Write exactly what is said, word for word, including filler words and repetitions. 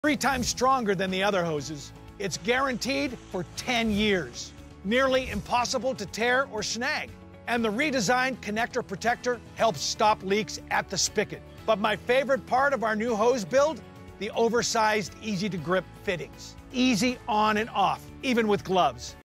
Three times stronger than the other hoses. It's guaranteed for ten years. Nearly impossible to tear or snag. And the redesigned connector protector helps stop leaks at the spigot. But my favorite part of our new hose build? The oversized, easy-to-grip fittings. Easy on and off, even with gloves.